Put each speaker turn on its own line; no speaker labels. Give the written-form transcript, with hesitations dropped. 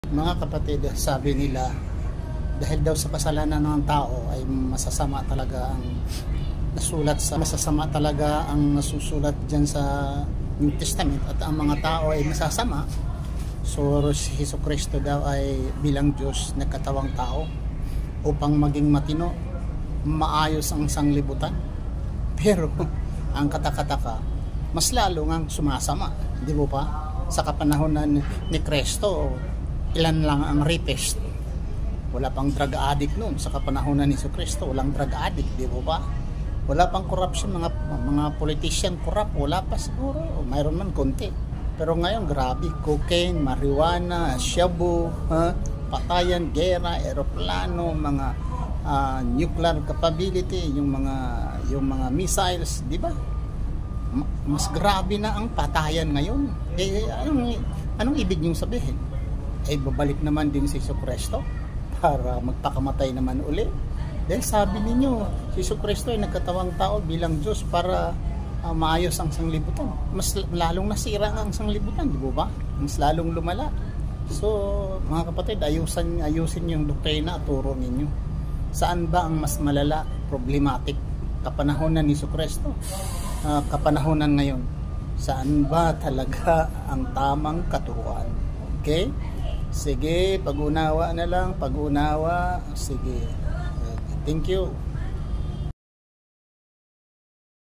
Mga kapatid, sabi nila dahil daw sa kasalanan ng tao ay masasama talaga ang nasusulat diyan sa New Testament at ang mga tao ay masasama. So si Jesucristo daw ay bilang Diyos nagkatawang tao upang maging matino, maayos ang sanglibutan. Pero ang katakataka, mas lalo ngang sumasama, di ba pa? Sa kapanahonan ni Kristo, ilan lang ang rapist. Wala pang drug addict noon. Sa kapanahonan ni Jesucristo, walang drug addict, di ba ba? Wala pang corruption, mga politician corrupt, wala pa siguro. Mayroon man konti. Pero ngayon, grabe, cocaine, marijuana, shabu, patayan, gera, eroplano, mga nuclear capability, yung mga missiles, di ba? Mas grabe na ang patayan ngayon. Anong ibig niyong sabihin? Babalik naman din si Jesucristo para magpakamatay naman uli. Dahil sabi ninyo, si Jesucristo ay nagkatawang tao bilang Diyos para maayos ang sanglibutan. Mas lalong nasira ang sanglibutan, di ba? Mas lalong lumala. So, mga kapatid, ayusin yung doktrina at turo ninyo. Saan ba ang mas malala, problematic? Kapanahonan ni Jesucristo, kapanahonan ngayon. Saan ba talaga ang tamang katuruan? Okay? Sige, pag-unawa na lang, pag-unawa. Sige. Thank you.